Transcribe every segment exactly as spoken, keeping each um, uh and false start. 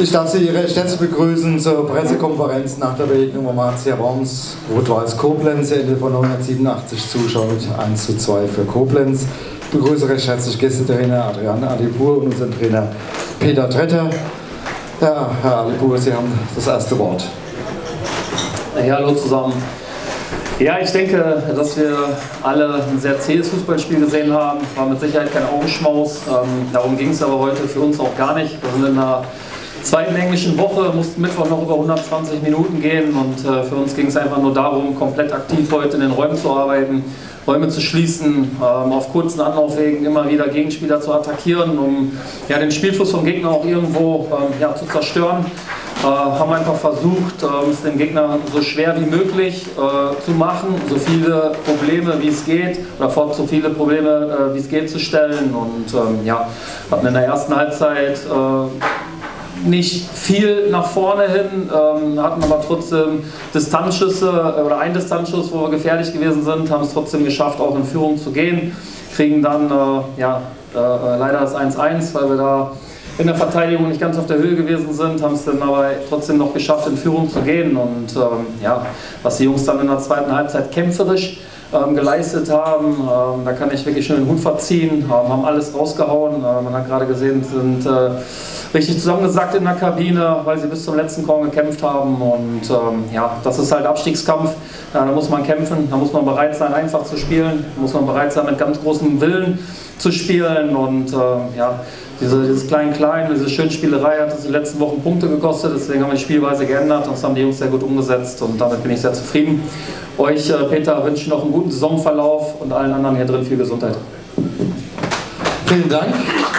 Ich darf Sie recht herzlich begrüßen zur Pressekonferenz nach der Begegnung Wormatia Worms. Rot-Weiß Koblenz, Ende von neunhundertsiebenundachtzig Zuschauer mit eins zu zwei für Koblenz. Ich begrüße recht herzlich Gästetrainer Adrian Adipur und unseren Trainer Peter Tretter. Ja, Herr Adipur, Sie haben das erste Wort. Ja, hallo zusammen. Ja, ich denke, dass wir alle ein sehr zähes Fußballspiel gesehen haben. War mit Sicherheit kein Augenschmaus. Ähm, darum ging es aber heute für uns auch gar nicht. Wir sind in einer zweiten englischen Woche, mussten Mittwoch noch über hundertzwanzig Minuten gehen und äh, für uns ging es einfach nur darum, komplett aktiv heute in den Räumen zu arbeiten, Räume zu schließen, ähm, auf kurzen Anlaufwegen immer wieder Gegenspieler zu attackieren, um ja, den Spielfluss vom Gegner auch irgendwo ähm, ja, zu zerstören. Äh, haben einfach versucht, äh, es dem Gegner so schwer wie möglich äh, zu machen, so viele Probleme wie es geht, oder vor so viele Probleme äh, wie es geht zu stellen und ähm, ja, hatten in der ersten Halbzeit äh, nicht viel nach vorne hin, ähm, hatten aber trotzdem Distanzschüsse oder einen Distanzschuss, wo wir gefährlich gewesen sind, haben es trotzdem geschafft, auch in Führung zu gehen, kriegen dann äh, ja, äh, leider das eins eins, weil wir da in der Verteidigung nicht ganz auf der Höhe gewesen sind, haben es dann aber trotzdem noch geschafft, in Führung zu gehen und ähm, ja, was die Jungs dann in der zweiten Halbzeit kämpferisch ähm, geleistet haben, ähm, da kann ich wirklich schon den Hut verziehen, ähm, haben alles rausgehauen, äh, man hat gerade gesehen, sind äh, richtig zusammengesackt in der Kabine, weil sie bis zum letzten Korn gekämpft haben und ähm, ja, das ist halt Abstiegskampf, ja, da muss man kämpfen, da muss man bereit sein, einfach zu spielen, da muss man bereit sein, mit ganz großem Willen zu spielen und äh, ja, diese, dieses Klein-Klein, diese Schönspielerei hat uns in den letzten Wochen Punkte gekostet, deswegen haben wir die Spielweise geändert und das haben die Jungs sehr gut umgesetzt und damit bin ich sehr zufrieden. Euch, äh, Peter, wünsche ich noch einen guten Saisonverlauf und allen anderen hier drin viel Gesundheit. Vielen Dank.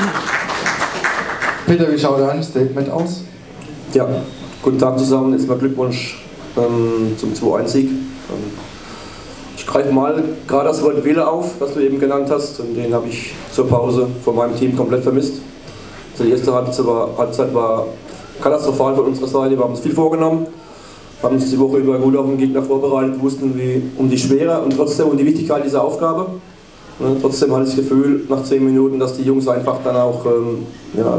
Peter, wie schaut dein Statement aus? Ja, guten Tag zusammen, erstmal Glückwunsch ähm, zum zwei eins Sieg. Ähm, ich greife mal gerade das Wort Wille auf, das du eben genannt hast, und den habe ich zur Pause von meinem Team komplett vermisst. Also die erste Halbzeit war, Halbzeit war katastrophal von unserer Seite, wir haben uns viel vorgenommen, haben uns die Woche über gut auf den Gegner vorbereitet, wussten wie, um die Schwere und trotzdem um die Wichtigkeit dieser Aufgabe. Und trotzdem hatte ich das Gefühl, nach zehn Minuten, dass die Jungs einfach dann auch ähm, ja,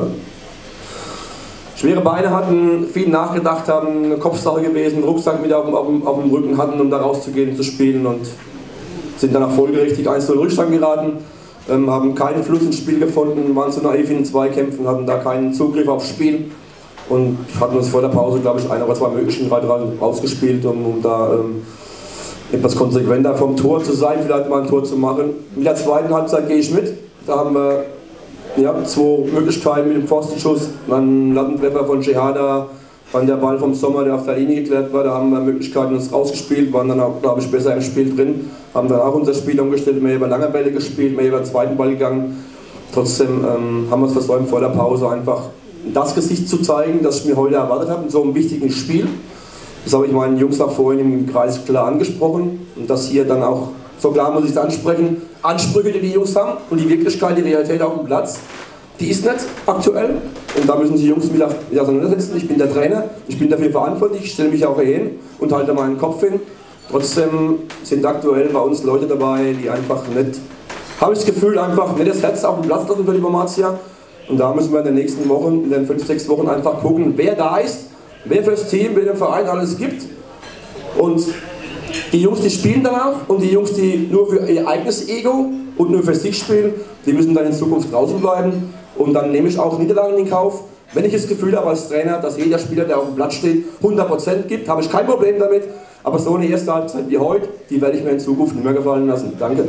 schwere Beine hatten, viel nachgedacht haben, eine Kopfsache gewesen, einen Rucksack mit auf dem, auf, dem, auf dem Rücken hatten, um da rauszugehen und zu spielen und sind dann auch folgerichtig eins zu null Rückstand geraten, ähm, haben keinen Fluss ins Spiel gefunden, waren zu naiv in den Zweikämpfen, hatten da keinen Zugriff aufs Spiel und hatten uns vor der Pause, glaube ich, ein oder zwei Möglichkeiten rausgespielt, um, um da ähm, etwas konsequenter vom Tor zu sein, vielleicht mal ein Tor zu machen. Mit der zweiten Halbzeit gehe ich mit, da haben wir ja, zwei Möglichkeiten mit dem Pfostenschuss, dann Lattentreffer von Shehada, dann der Ball vom Sommer, der auf der Linie geklärt war, da haben wir Möglichkeiten uns rausgespielt, waren dann auch, glaube ich, besser im Spiel drin, haben dann auch unser Spiel umgestellt, mehr über lange Bälle gespielt, mehr über den zweiten Ball gegangen. Trotzdem ähm, haben wir es versäumt, vor der Pause einfach das Gesicht zu zeigen, das ich mir heute erwartet habe, in so einem wichtigen Spiel. Das habe ich meinen Jungs auch vorhin im Kreis klar angesprochen und das hier dann auch, so klar muss ich es ansprechen, Ansprüche, die die Jungs haben und die Wirklichkeit, die Realität auf dem Platz, die ist nicht aktuell und da müssen die Jungs mit auseinandersetzen. Ich bin der Trainer, ich bin dafür verantwortlich, ich stelle mich auch hier hin und halte meinen Kopf hin. Trotzdem sind aktuell bei uns Leute dabei, die einfach nicht, habe ich das Gefühl, einfach nicht das Herz auf dem Platz lassen für die Wormatia. Und da müssen wir in den nächsten Wochen, in den fünf, sechs Wochen einfach gucken, wer da ist, wer fürs Team, wer dem Verein alles gibt. Und die Jungs, die spielen danach und die Jungs, die nur für ihr eigenes Ego und nur für sich spielen, die müssen dann in Zukunft draußen bleiben. Und dann nehme ich auch Niederlagen in Kauf. Wenn ich das Gefühl habe als Trainer, dass jeder Spieler, der auf dem Platz steht, hundert Prozent gibt, habe ich kein Problem damit. Aber so eine erste Halbzeit wie heute, die werde ich mir in Zukunft nicht mehr gefallen lassen. Danke.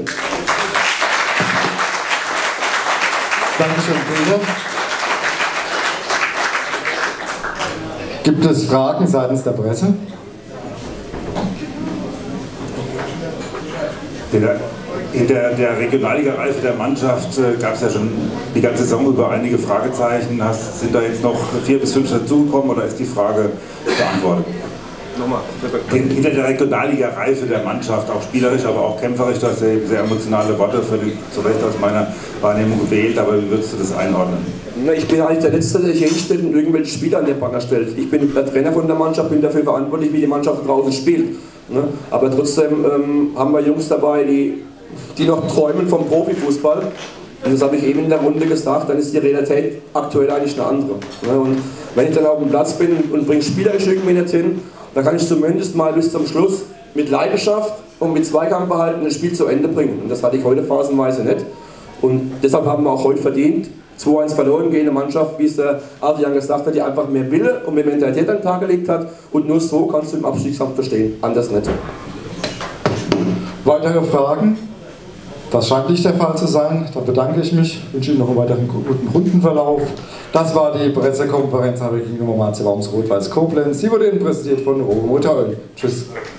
Dankeschön, Peter. Gibt es Fragen seitens der Presse? In der, der Regionalliga-Reife der Mannschaft äh, gab es ja schon die ganze Saison über einige Fragezeichen. Hast, sind da jetzt noch vier bis fünf dazugekommen oder ist die Frage beantwortet? Nochmal. Hinter der Regionalliga-Reife der Mannschaft, auch spielerisch, aber auch kämpferisch, du hast ja sehr emotionale Worte völlig zu Recht aus meiner Wahrnehmung gewählt, aber wie würdest du das einordnen? Ich bin eigentlich der Letzte, der hier hinstellt und irgendwelche Spieler an den Banner stellt. Ich bin der Trainer von der Mannschaft, bin dafür verantwortlich, wie die Mannschaft draußen spielt. Aber trotzdem ähm, haben wir Jungs dabei, die, die noch träumen vom Profifußball. Und das habe ich eben in der Runde gesagt, dann ist die Realität aktuell eigentlich eine andere. Und wenn ich dann auf dem Platz bin und bringe spielerisch irgendwie nicht hin, dann kann ich zumindest mal bis zum Schluss mit Leidenschaft und mit Zweikampfverhalten das Spiel zu Ende bringen. Und das hatte ich heute phasenweise nicht. Und deshalb haben wir auch heute verdient, zwei eins verloren gegen eine Mannschaft, wie es der Adrian gesagt hat, die einfach mehr Wille und mehr Mentalität an den Tag gelegt hat. Und nur so kannst du im Abstiegskampf bestehen, anders nicht. Weitere Fragen? Das scheint nicht der Fall zu sein. Dann bedanke ich mich, wünsche Ihnen noch einen weiteren guten Rundenverlauf. Das war die Pressekonferenz nach der Nummer Worms Rot-Weiß Koblenz. Sie wurde Ihnen präsentiert von Robo Motor Öl. Tschüss.